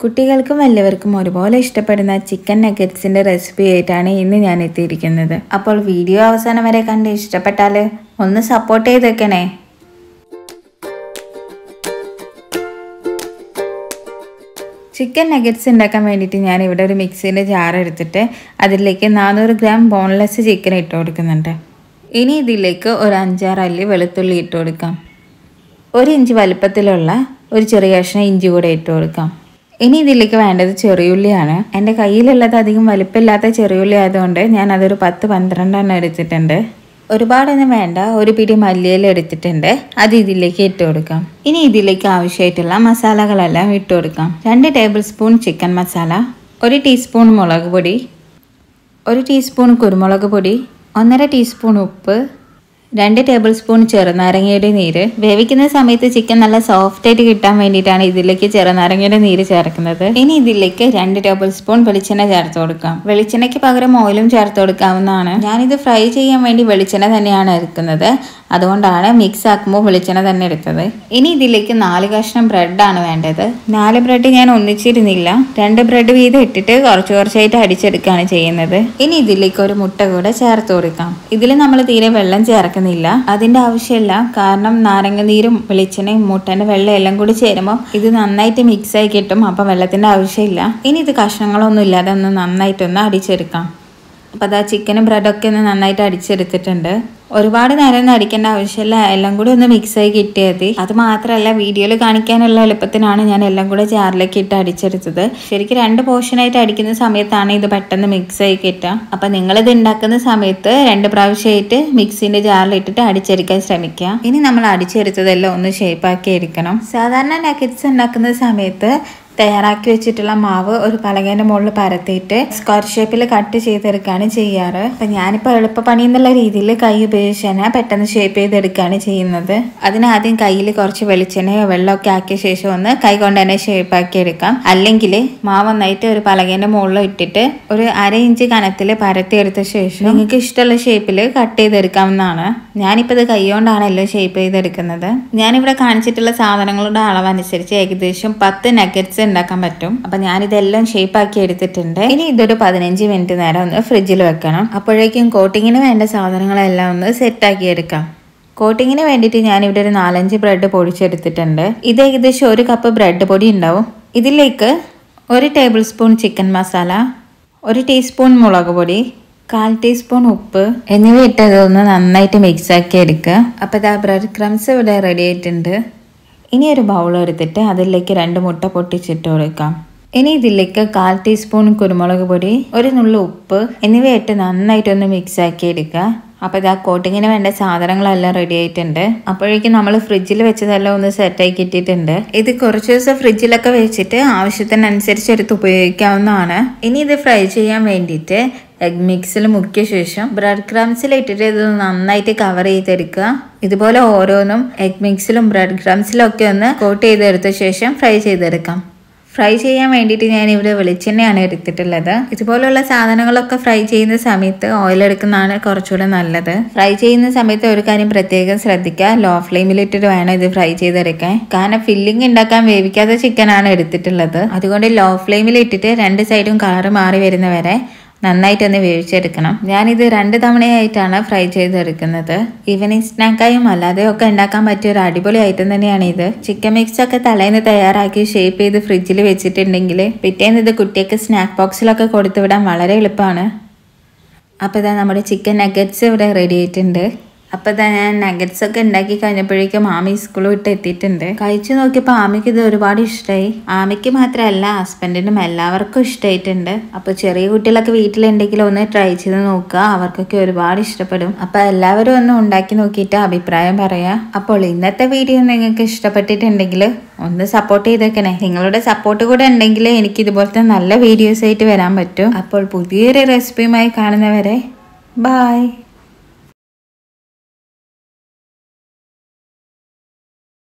കുട്ടികൾക്കും എല്ലാവർക്കും ഒരുപോലെ ഇഷ്ടപ്പെടുന്ന ചിക്കൻ നഗറ്റ്സിന്റെ റെസിപ്പി ആയിട്ടാണ് ഇന്ന് ഞാൻ എത്തിയിരിക്കുന്നത്. അപ്പോൾ വീഡിയോ അവസാനം വരെ കണ്ട് ഇഷ്ടപ്പെട്ടാൽ ഒന്ന് സപ്പോർട്ട് ചെയ്തേക്കണേ. ചിക്കൻ നഗറ്റ്സ് ഉണ്ടാക്കാൻ വേണ്ടിയിട്ട് ഞാൻ ഇവിടെ ഒരു മിക്സിൻ്റെ ജാർ എടുത്തിട്ട് അതിലേക്ക് 400 ഗ്രാം ബോൺലെസ് ചിക്കൻ ഇട്ട് കൊടുക്കുന്നുണ്ട്. ഇനി ഇതിലേക്ക് ഒരു 5-6 അല്ലി വെളുത്തുള്ളി ഇട്ട് കൊടുക്കാം. 1 ഇഞ്ച് വലുപ്പത്തിലുള്ള ഒരു ചെറിയ കഷ്ണം ഇഞ്ചി കൂടെ ഇട്ട് കൊടുക്കാം. ഇനി ഇതിലേക്ക് വേണ്ടത് ചെറിയുള്ളിയാണ്. എൻ്റെ കയ്യിലുള്ളത് അധികം വലിപ്പമില്ലാത്ത ചെറിയുള്ളി ആയതുകൊണ്ട് ഞാൻ അതൊരു 10-12 എടുത്തിട്ടുണ്ട്. ഒരുപാടൊന്നും വേണ്ട. ഒരു പിടി മല്ലിയില എടുത്തിട്ടുണ്ട്, അത് ഇതിലേക്ക് ഇട്ട് കൊടുക്കാം. ഇനി ഇതിലേക്ക് ആവശ്യമായിട്ടുള്ള മസാലകളെല്ലാം ഇട്ട് കൊടുക്കാം. 2 tablespoon chicken masala, 1 teaspoon മുളക് പൊടി, 1 ടീസ്പൂൺ കുരുമുളക് പൊടി, 1.5 ടീസ്പൂൺ ഉപ്പ്, 2 ടേബിൾ സ്പൂൺ ചെറുനാരങ്ങയുടെ നീര്. വേവിക്കുന്ന സമയത്ത് ചിക്കൻ നല്ല സോഫ്റ്റ് ആയിട്ട് കിട്ടാൻ വേണ്ടിയിട്ടാണ് ഇതിലേക്ക് ചെറുനാരങ്ങയുടെ നീര് ചേർക്കുന്നത്. ഇനി ഇതിലേക്ക് 2 ടേബിൾ സ്പൂൺ വെളിച്ചെണ്ണ ചേർത്ത് കൊടുക്കാം. വെളിച്ചെണ്ണയ്ക്ക് പകരം ഓയിലും ചേർത്ത് കൊടുക്കാവുന്നതാണ്. ഞാനിത് ഫ്രൈ ചെയ്യാൻ വേണ്ടി വെളിച്ചെണ്ണ തന്നെയാണ് എടുക്കുന്നത്, അതുകൊണ്ടാണ് മിക്സ് ആക്കുമ്പോൾ വെളിച്ചെണ്ണ തന്നെ എടുത്തത്. ഇനി ഇതിലേക്ക് 4 കഷ്ണം ബ്രെഡാണ് വേണ്ടത്. 4 ബ്രെഡ് ഞാൻ ഒന്നിച്ചിരുന്നില്ല, 2 ബ്രെഡ് വീതം ഇട്ടിട്ട് കുറച്ചായിട്ട് അടിച്ചെടുക്കുകയാണ് ചെയ്യുന്നത്. ഇനി ഇതിലേക്ക് ഒരു മുട്ട കൂടെ ചേർത്ത് കൊടുക്കാം. ഇതിൽ നമ്മൾ തീരെ വെള്ളം ചേർക്കുന്നില്ല, അതിന്റെ ആവശ്യമില്ല. കാരണം നാരങ്ങ നീരും വെളിച്ചെണ്ണയും മുട്ടന്റെ വെള്ളം എല്ലാം കൂടി ചേരുമ്പോൾ ഇത് നന്നായിട്ട് മിക്സ് ആയി കിട്ടും. അപ്പം വെള്ളത്തിന്റെ ആവശ്യമില്ല. ഇനി ഇത് കഷ്ണങ്ങളൊന്നും ഇല്ലാതെ ഒന്ന് നന്നായിട്ടൊന്ന് അടിച്ചെടുക്കാം. അപ്പം അതാ ചിക്കനും ബ്രെഡൊക്കെ ഒന്ന് നന്നായിട്ട് അടിച്ചെടുത്തിട്ടുണ്ട്. ഒരുപാട് നേരം ഒന്നും അടിക്കേണ്ട ആവശ്യമില്ല, എല്ലാം കൂടി ഒന്ന് മിക്സ് ആയി കിട്ടിയാൽ മതി. അത് മാത്രമല്ല, വീഡിയോയിൽ കാണിക്കാനുള്ള എളുപ്പത്തിനാണ് ഞാൻ എല്ലാം കൂടെ ജാറിലേക്ക് ഇട്ട് അടിച്ചെടുത്തത്. ശരിക്കും 2 പോർഷനായിട്ട് അടിക്കുന്ന സമയത്താണ് ഇത് പെട്ടെന്ന് മിക്സ് ആയി കിട്ടുക. അപ്പം നിങ്ങളിത് ഉണ്ടാക്കുന്ന സമയത്ത് 2 പ്രാവശ്യമായിട്ട് മിക്സിൻ്റെ ജാറിൽ ഇട്ടിട്ട് അടിച്ചെടുക്കാൻ ശ്രമിക്കുക. ഇനി നമ്മൾ അടിച്ചെടുത്തതെല്ലാം ഒന്ന് ഷേപ്പാക്കി എടുക്കണം. സാധാരണ നഗറ്റ്സ് ഉണ്ടാക്കുന്ന സമയത്ത് തയ്യാറാക്കി വെച്ചിട്ടുള്ള മാവ് ഒരു പലകേൻ്റെ മുകളിൽ പരത്തിയിട്ട് സ്ക്വയർ ഷേപ്പിൽ കട്ട് ചെയ്തെടുക്കുകയാണ് ചെയ്യാറ്. അപ്പം ഞാനിപ്പോൾ എളുപ്പപ്പണി എന്നുള്ള രീതിയിൽ കൈ ഉപയോഗിച്ച് തന്നെ പെട്ടെന്ന് ഷേപ്പ് ചെയ്തെടുക്കുകയാണ് ചെയ്യുന്നത്. അതിനാദ്യം കയ്യിൽ കുറച്ച് വെളിച്ചെണ്ണയോ വെള്ളമൊക്കെ ആക്കിയ ശേഷം ഒന്ന് കൈ കൊണ്ട് തന്നെ ഷേപ്പാക്കി എടുക്കാം. അല്ലെങ്കിൽ മാവ് ഒന്നായിട്ട് ഒരു പലകേൻ്റെ മുകളിൽ ഇട്ടിട്ട് ഒരു 1/2 ഇഞ്ച് കനത്തിൽ പരത്തിയെടുത്ത ശേഷം നിങ്ങൾക്ക് ഇഷ്ടമുള്ള ഷേപ്പിൽ കട്ട് ചെയ്തെടുക്കാവുന്നതാണ്. ഞാനിപ്പോൾ ഇത് കൈ കൊണ്ടാണ് എല്ലാം ഷേപ്പ് ചെയ്തെടുക്കുന്നത്. ഞാനിവിടെ കാണിച്ചിട്ടുള്ള സാധനങ്ങളുടെ അളവനുസരിച്ച് ഏകദേശം 10 നഗറ്റ്സ് ഉണ്ടാക്കാൻ പറ്റും. അപ്പൊ ഞാനിതെല്ലാം ഷേപ്പ് ആക്കി എടുത്തിട്ടുണ്ട്. ഇനി ഇതൊരു 15 മിനിറ്റ് നേരം ഒന്ന് ഫ്രിഡ്ജിൽ വെക്കണം. അപ്പോഴേക്കും കോട്ടിങ്ങിന് വേണ്ട സാധനങ്ങളെല്ലാം ഒന്ന് സെറ്റ് ആക്കി എടുക്കാം. കോട്ടിങ്ങിന് വേണ്ടിയിട്ട് ഞാനിവിടെ ഒരു 4-5 ബ്രെഡ് പൊടിച്ചെടുത്തിട്ടുണ്ട്. ഇത് ഏകദേശം 1 കപ്പ് ബ്രെഡ് പൊടി ഉണ്ടാവും. ഇതിലേക്ക് 1 tablespoon chicken masala, 1 teaspoon മുളക് പൊടി, 1/4 ടീസ്പൂൺ ഉപ്പ് എന്നിവ ഇട്ടതൊന്ന് നന്നായിട്ട് മിക്സ് ആക്കി എടുക്കുക. അപ്പോൾ ഇതാ ബ്രെഡ് ക്രംസ് ഇവിടെ റെഡി ആയിട്ടുണ്ട്. ഇനി ഒരു ബൗൾ എടുത്തിട്ട് അതിലേക്ക് 2 മുട്ട പൊട്ടിച്ചിട്ട് കൊടുക്കാം. ഇനി ഇതിലേക്ക് 1/4 ടീസ്പൂൺ കുരുമുളക് പൊടി, 1 നുള്ളു ഉപ്പ് എന്നിവയായിട്ട് നന്നായിട്ടൊന്ന് മിക്സ് ആക്കി എടുക്കുക. അപ്പോൾ ഇതാ കോട്ടിങ്ങിന് വേണ്ട സാധനങ്ങളെല്ലാം റെഡി ആയിട്ടുണ്ട്. അപ്പോഴേക്കും നമ്മൾ ഫ്രിഡ്ജിൽ വെച്ചതെല്ലാം ഒന്ന് സെറ്റായി കിട്ടിയിട്ടുണ്ട്. ഇത് കുറച്ച് ദിവസം ഫ്രിഡ്ജിലൊക്കെ വെച്ചിട്ട് ആവശ്യത്തിനനുസരിച്ച് എടുത്ത് ഉപയോഗിക്കാവുന്നതാണ്. ഇനി ഇത് ഫ്രൈ ചെയ്യാൻ വേണ്ടിയിട്ട് എഗ് മിക്സിൽ മുക്കിയ ശേഷം ബ്രെഡ് ക്രംസിൽ ഇട്ടിട്ട് ഇത് നന്നായിട്ട് കവർ ചെയ്തെടുക്കുക. ഇതുപോലെ ഓരോന്നും എഗ് മിക്സിലും ബ്രെഡ് ക്രംസിലും ഒക്കെ ഒന്ന് കോട്ട് ചെയ്തെടുത്ത ശേഷം ഫ്രൈ ചെയ്തെടുക്കാം. ഫ്രൈ ചെയ്യാൻ വേണ്ടിയിട്ട് ഞാൻ ഇവിടെ വെളിച്ചെണ്ണയാണ് എടുത്തിട്ടുള്ളത്. ഇതുപോലുള്ള സാധനങ്ങളൊക്കെ ഫ്രൈ ചെയ്യുന്ന സമയത്ത് ഓയിൽ എടുക്കുന്നതാണ് കുറച്ചുകൂടെ നല്ലത്. ഫ്രൈ ചെയ്യുന്ന സമയത്ത് ഒരു കാര്യം പ്രത്യേകം ശ്രദ്ധിക്കുക, ലോ ഫ്ലെയിമിലിട്ടിട്ട് വേണം ഇത് ഫ്രൈ ചെയ്തെടുക്കാൻ. കാരണം ഫില്ലിംഗ് ഉണ്ടാക്കാൻ വേവിക്കാത്ത ചിക്കനാണ് എടുത്തിട്ടുള്ളത്. അതുകൊണ്ട് ലോ ഫ്ലെയിമിൽ ഇട്ടിട്ട് 2 സൈഡും കളറ് മാറി വരുന്നവരെ നന്നായിട്ടൊന്ന് വേവിച്ചെടുക്കണം. ഞാനിത് 2 തവണയായിട്ടാണ് ഫ്രൈ ചെയ്തെടുക്കുന്നത്. ഈവനിങ് സ്നാക്കായും അല്ലാതെയൊക്കെ ഉണ്ടാക്കാൻ പറ്റിയ ഒരു അടിപൊളി ഐറ്റം തന്നെയാണ് ഇത്. ചിക്കൻ മിക്സ് ഒക്കെ തലേന്ന് തയ്യാറാക്കി ഷേപ്പ് ചെയ്ത് ഫ്രിഡ്ജിൽ വെച്ചിട്ടുണ്ടെങ്കിൽ പിറ്റേന്ന് ഇത് കുട്ടിയൊക്കെ സ്നാക്ക് ബോക്സിലൊക്കെ കൊടുത്തുവിടാൻ വളരെ എളുപ്പമാണ്. അപ്പോൾ ഇതാ നമ്മുടെ ചിക്കൻ നഗറ്റ്സ് ഇവിടെ റെഡി ആയിട്ടുണ്ട്. അപ്പോൾ ഇതാ ഞാൻ നഗറ്റ്സ് ഒക്കെ ഉണ്ടാക്കി കഴിഞ്ഞപ്പോഴേക്കും ആമി സ്കൂൾ വിട്ട് എത്തിയിട്ടുണ്ട്. കഴിച്ചു നോക്കിയപ്പോൾ ആമിക്ക് ഇത് ഒരുപാട് ഇഷ്ടമായി. ആമിക്ക് മാത്രമല്ല ഹസ്ബൻഡിനും എല്ലാവർക്കും ഇഷ്ടമായിട്ടുണ്ട്. അപ്പോൾ ചെറിയ കുട്ടികളൊക്കെ വീട്ടിലുണ്ടെങ്കിൽ ഒന്ന് ട്രൈ ചെയ്ത് നോക്കുക, അവർക്കൊക്കെ ഒരുപാട് ഇഷ്ടപ്പെടും. അപ്പോൾ എല്ലാവരും ഒന്ന് ഉണ്ടാക്കി നോക്കിയിട്ട് അഭിപ്രായം പറയാം. അപ്പോൾ ഇന്നത്തെ വീഡിയോ നിങ്ങൾക്ക് ഇഷ്ടപ്പെട്ടിട്ടുണ്ടെങ്കിൽ ഒന്ന് സപ്പോർട്ട് ചെയ്തേക്കണേ. നിങ്ങളുടെ സപ്പോർട്ട് കൂടെ ഉണ്ടെങ്കിൽ എനിക്ക് ഇതുപോലത്തെ നല്ല വീഡിയോസ് ആയിട്ട് വരാൻ പറ്റും. അപ്പോൾ പുതിയൊരു റെസിപ്പിയുമായി കാണുന്നവരെ ബൈ.